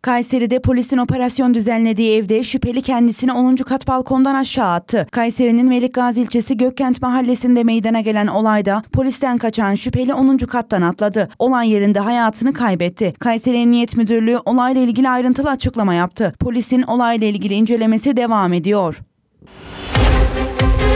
Kayseri'de polisin operasyon düzenlediği evde şüpheli kendisini 10. kat balkondan aşağı attı. Kayseri'nin Melikgazi ilçesi Gökkent mahallesinde meydana gelen olayda polisten kaçan şüpheli 10. kattan atladı. Olay yerinde hayatını kaybetti. Kayseri Emniyet Müdürlüğü olayla ilgili ayrıntılı açıklama yaptı. Polisin olayla ilgili incelemesi devam ediyor.